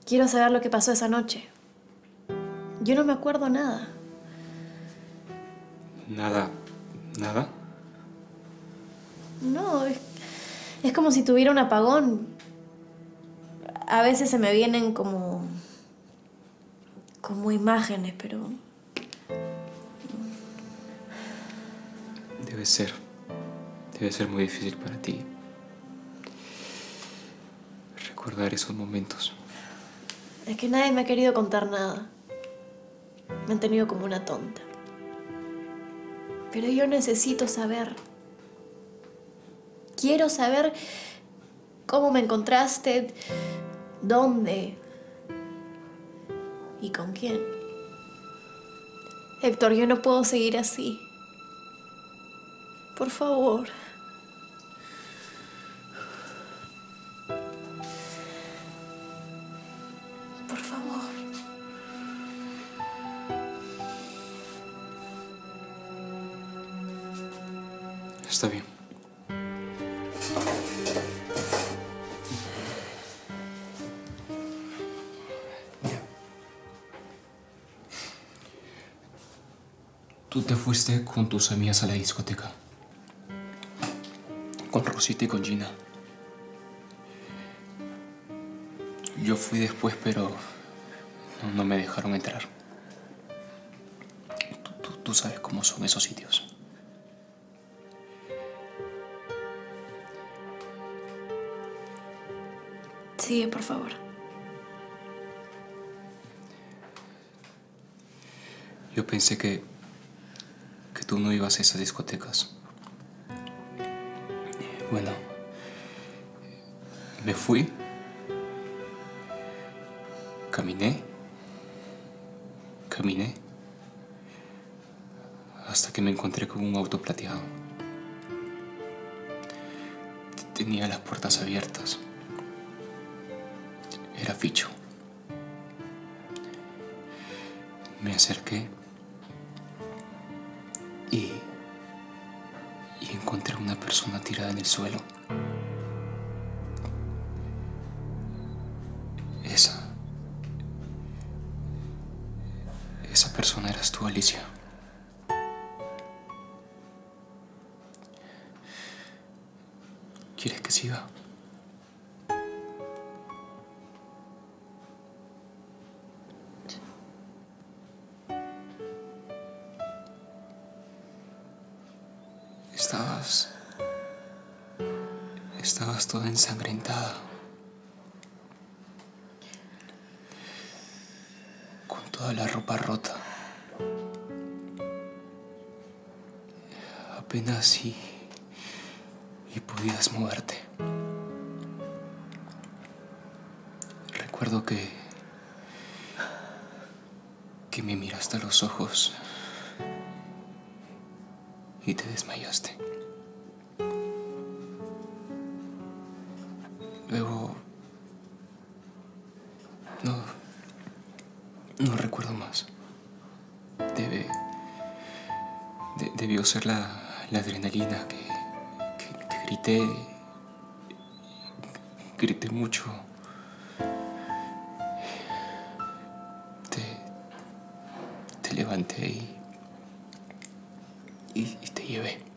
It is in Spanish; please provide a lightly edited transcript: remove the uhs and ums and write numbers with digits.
Quiero saber lo que pasó esa noche. Yo no me acuerdo nada. ¿Nada? ¿Nada? No, es como si tuviera un apagón. A veces se me vienen como imágenes, pero... Debe ser muy difícil para ti recordar esos momentos. Es que nadie me ha querido contar nada. Me han tenido como una tonta. Pero yo necesito saber. Quiero saber cómo me encontraste, dónde y con quién. Héctor, yo no puedo seguir así. Por favor. Por favor. Está bien. Mira. Tú te fuiste con tus amigas a la discoteca. Con Rosita y con Gina. Yo fui después, pero no me dejaron entrar. Tú sabes cómo son esos sitios. Sigue, por favor. Yo pensé que tú no ibas a esas discotecas. Bueno, me fui, caminé, hasta que me encontré con un auto plateado. Tenía las puertas abiertas. Era Ficho. Me acerqué y encontré a una persona tirada en el suelo. Esa persona eras tú, Alicia. ¿Quieres que siga? Estabas toda ensangrentada. Con toda la ropa rota. Apenas y podías moverte. Recuerdo que me miraste a los ojos y te desmayaste. Luego... No recuerdo más. Debió ser la adrenalina que grité mucho. Te levanté y te llevé.